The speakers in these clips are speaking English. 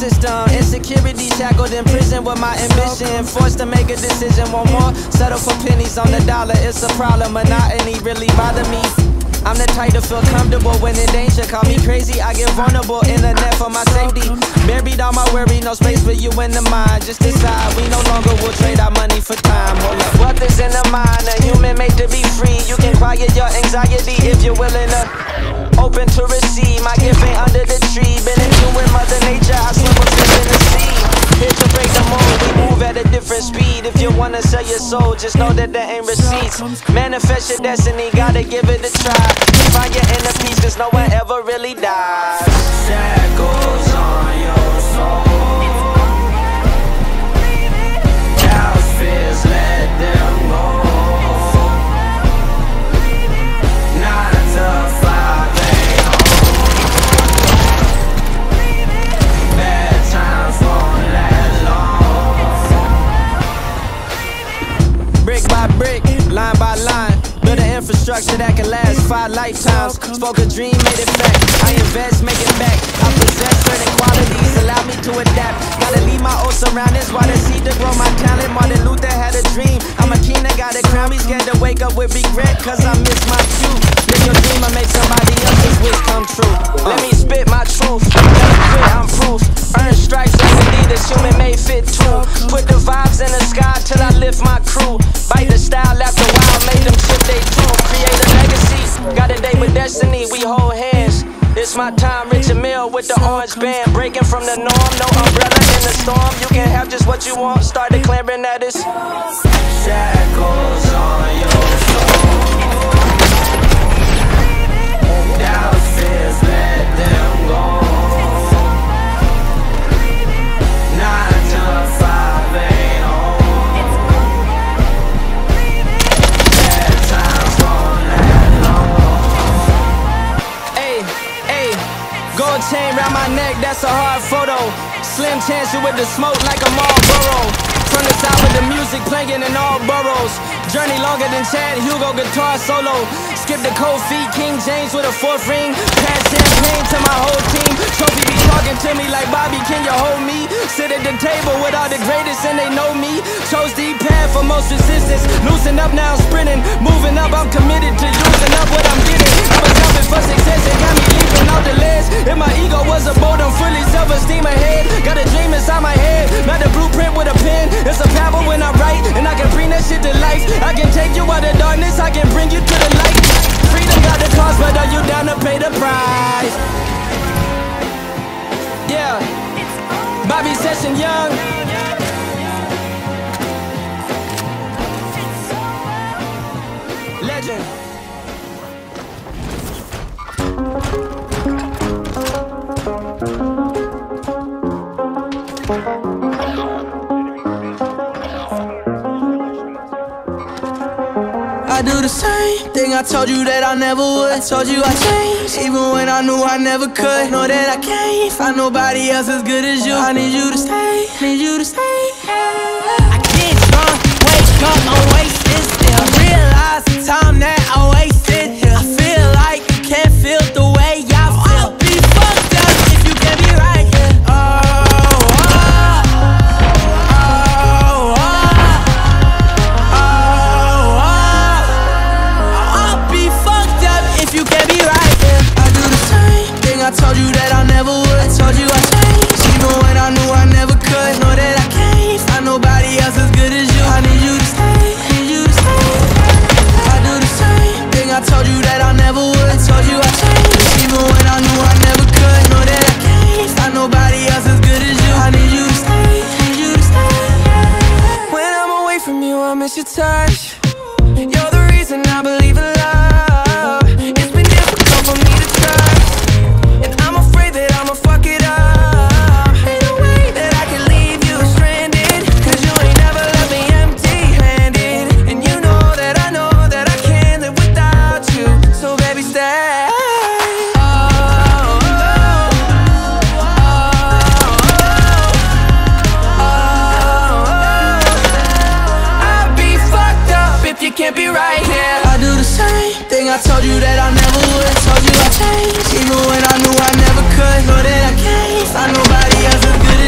system. Insecurity shackled in prison with my ambition. Forced to make a decision, want more, settle for pennies on the dollar. It's a problem, monotony really bother me. I'm the type to feel comfortable when in danger. Call me crazy, I get vulnerable in the net for my safety. Buried all my worry, no space for you in the mind. Just decide we no longer will trade our money for time. Hold up. Wealth is in the mind, a human made to be free. You can quiet your anxiety if you're willing to open to receive. My gift ain't under the tree. Been in tune with Mother Nature, I swim with fish in the sea. Here to break the mold, we move at a different speed. If you wanna sell your soul, just know that there ain't receipts. Manifest your destiny, gotta give it a try. Find your inner peace, cause no one ever really dies. Shackles on your soul. Doubts, fears, let them go. 9 to 5 ain't home. Bad times won't last long. Brick by brick, line by line, build an infrastructure that can last 5 lifetimes. Spoke a dream, made it fact. I invest, make it back. I possess certain qualities, allow me to adapt. Gotta leave my old surroundings, while the seed to grow my talent. Martin Luther had a dream, I'm a king that got a crown. He's scared to wake up with regret, cause I miss my cue. Live your dream, I make somebody else's wish come true. Let me spit my truth, never quit, I'm proof. Earn stripes as a leader, human made fit too. Put the vibes in the sky till I lift my crew. Bite the style after a while, made them shift they tune. Create a legacy, got a day with destiny, we hold hands. It's my time, Richard Mille with the orange band. Breaking from the norm, no umbrella in the storm. You can have just what you want, start declaring that it's shackles on your soul. Doubts, fears, let them go. 9 to 5 ain't home. Bad times won't last long. Ayy, gold chain round my neck, that's a hard photo. Slim chance you with the smoke like a Marlboro. From the south with the music playing in all boroughs. Journey longer than Chad Hugo guitar solo. Skip the cold feet, King James with a 4th ring. Pass champagne to my whole team. Trophy be talking to me like Bobby, can you hold me? Sit at the table with all the greatest and they know me. Chose the path for most resistance. Loosen up now, I'm sprinting. Moving up, I'm committed to using up what I'm getting. I was helping for success, it got me leaping out the ledge. If my ego was a boat, I'm fully self-esteem ahead. Got a dream inside my head, not a blueprint with a pen. It's a power when I write, and I can bring that shit to life. I can take you out of darkness, I can bring you to the light. Freedom got the cost, but are you down to pay the price? Yeah, Bobby Session Young. Legend. I do the same thing I told you that I never would. I told you I changed, even when I knew I never could. Know that I can't find nobody else as good as you. I need you to stay, need you to stay. I get drunk, wake up, I'm wasted still. I realize the time that I wasted here. I feel like you can't feel the way I feel. I'll be fucked up if you can't be right here. I told you that I never would. I told you I changed, even when I knew I never could. Know that I can't find nobody else as good as you. I need you to stay, need you to stay. I do the same thing I told you that I never would. I told you I changed, even when I knew I never could. Know that I can't find nobody else as good as you. I need you to stay, need you to stay. When I'm away from you, I miss your touch. You're the reason I believe in love. It's been difficult for me to trust. I'ma fuck it up. Ain't no way that I can leave you stranded, cause you ain't never left me empty-handed. And you know that I can't live without you. So baby, stay. I'd be fucked up if you can't be right here. I do the same thing I told you that I never would. Told you I changed, even when I knew I never could. Know that I can't find nobody else as good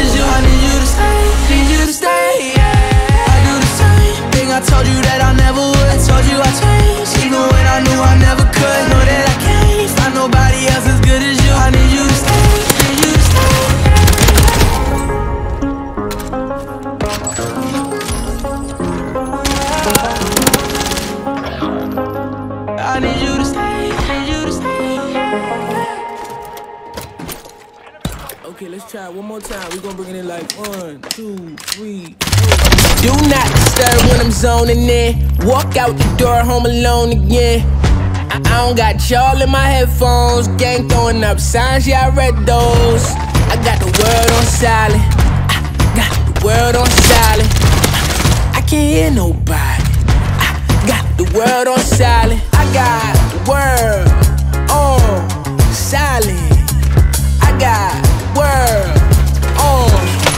Let's try it one more time. We gonna bring it in like 1, 2, 3, 4. Do not disturb when I'm zoning in. Walk out the door, home alone again. I don't got y'all in my headphones. Gang throwing up signs, yeah, I read those. I got the world on silent. I got the world on silent. I can't hear nobody. I got the world on silent. I got the world on silent. I got world on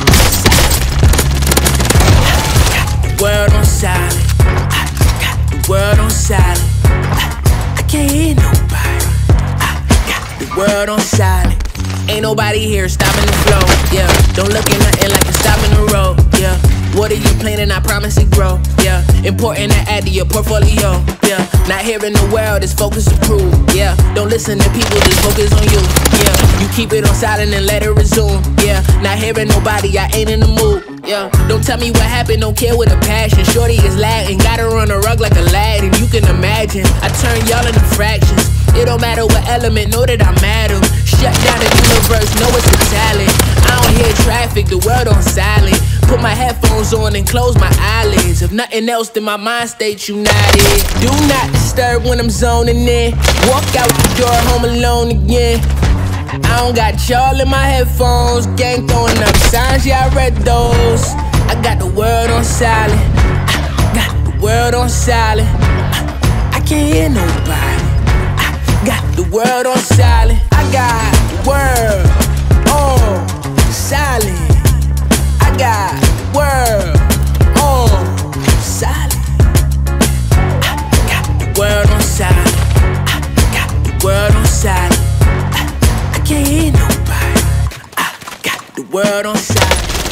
silent. World on silent. I got the world on silent. I can't hear nobody. I got the world on silent. Ain't nobody here stopping the flow, yeah. Don't look at nothing like it's stopping the road, yeah. What are you planning? I promise it grow, yeah. Important to add to your portfolio, yeah. Not hearing the world, it's focus approved, yeah. Don't listen to people, just focus on you, yeah. You keep it on silent and let it resume, yeah. Not hearing nobody, I ain't in the mood, yeah. Don't tell me what happened, don't care with a passion. Shorty is Latin, gotta run a rug like Aladdin. You can imagine, I turn y'all into fractions. It don't matter what element, know that I'm at 'em. Shut down the universe, know it's a talent. I don't hear traffic, the world on silent. Put my headphones on and close my eyelids. If nothing else, then my mind stays united. Do not disturb when I'm zoning in. Walk out the door, home alone again. I don't got y'all in my headphones. Gang throwing up signs, yeah, I read those. I got the world on silent. I got the world on silent. I can't hear nobody. Got the world on silent. I got the world on silent. I got world on silent. I got the world on silent. I got the world on silent. I can't hear nobody. I got the world on silent.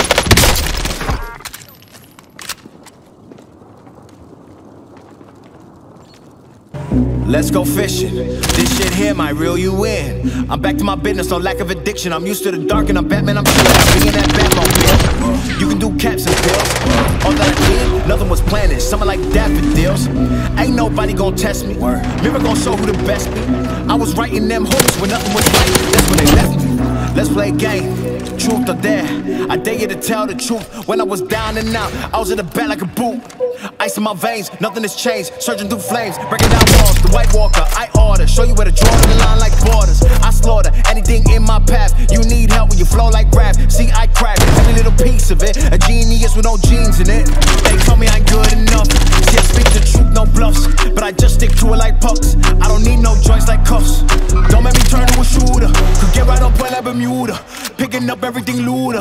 Let's go fishing. This shit here might reel you in. I'm back to my business, no lack of addiction. I'm used to the dark and I'm Batman, I'm chillin'. I'm bringing that Batmobile. You can do caps and pills. All that I did, nothing was planned. Something like daffodils. Ain't nobody gon' test me. Mirror gon' show who the best be. I was writing them hooks when nothing was right. That's when they left me. Let's play a game. Truth or dare. I dare you to tell the truth. When I was down and out, I was in the back like a boot. Ice in my veins, nothing has changed. Surging through flames, breaking down walls. The White Walker, I order. Show you where to draw the line like borders. I slaughter anything in my path. You need help when you flow like rap. See, I crack every little piece of it. A genius with no genes in it. They told me I ain't good enough. See, I speak the truth, no bluffs. But I just stick to it like pucks. I don't need no joints like cuffs. Don't make me turn to a shooter. Could get right on point like Bermuda. Picking up everything looter.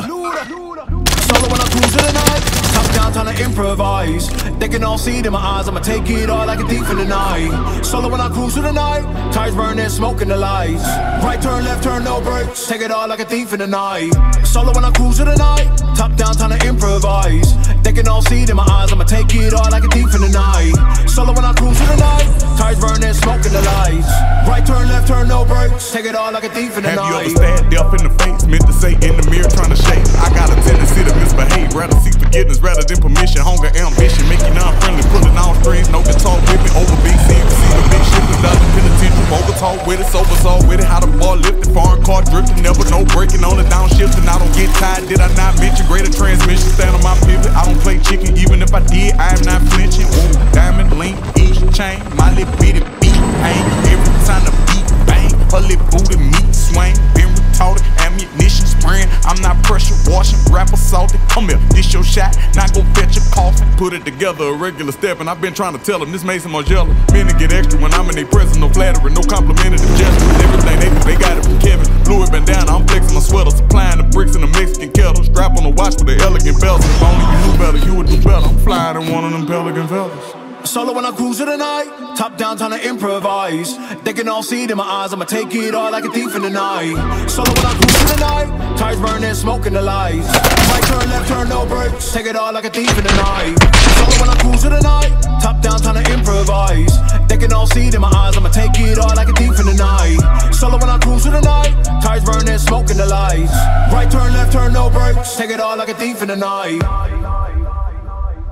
Solo when I cruise to the night. Top down, time to improvise. They can all see it in my eyes. I'ma take it all like a thief in the night. Solo when I cruise to the night. Tires burning, smoking the lights. Right turn, left turn, no brakes. Take it all like a thief in the night. Solo when I cruise to the night. Top down, time to improvise. They can all see it in my eyes. I'ma take it all like a thief in the night. Solo when I cruise to the night. Tires burning, smoking the lights. Right turn, left turn, no brakes. Take it all like a thief in the night. Have you ever stared death in the face? Meant to say in the mirror, trying to shake. I got a tendency to misbehave. Rather seek forgiveness rather than permission. Hunger, ambition, make you non-friendly. Pulling on strings, no guitar with me. Over big scenes, see the big shit without the penitentiary. Over talk with it, sober saw with it. How the bar lifted, foreign car drifting. Never no breaking on the downshifting. I don't get tired, did I not mention? Greater transmission, stand on my pivot. I don't play chicken, even if I did, I am not flinching. Ooh, diamond link, each chain, my little bitty beat hang. Every time the beat bang, her little booty meat swing. Been retarded, ammunition spraying. I'm not pressure washing, rapper salty. Come here, this your shot, not gon' fetch a coffin. Put it together, a regular step, and I've been trying to tell them this makes them more jealous. Men to get extra when I'm in their presence, no flattery, no complimentary gestures. Everything they do, they got it from Kevin. Louis bandana, I'm flexing my sweater, supplying the bricks in the Mexican kettle. Strap on the watch with the elegant bells. If only you knew better, you would do better. I'm flying in one of them pelican feathers. Solo when I cruise to the night. Top down, time to improvise. They can all see it in my eyes. I'ma take it all like a thief in the night. Solo when I cruise to the night. Tires burning, smoking the lights. Right turn, left turn, no brakes. Take it all like a thief in the night. Solo when I cruise to the night. Top down, time to improvise. They can all see it in my eyes. I'ma take it all like a thief in the night. Solo when I cruise to the night. Tires burning, smoking the lights. Right turn, left turn, no brakes. Take it all like a thief in the night.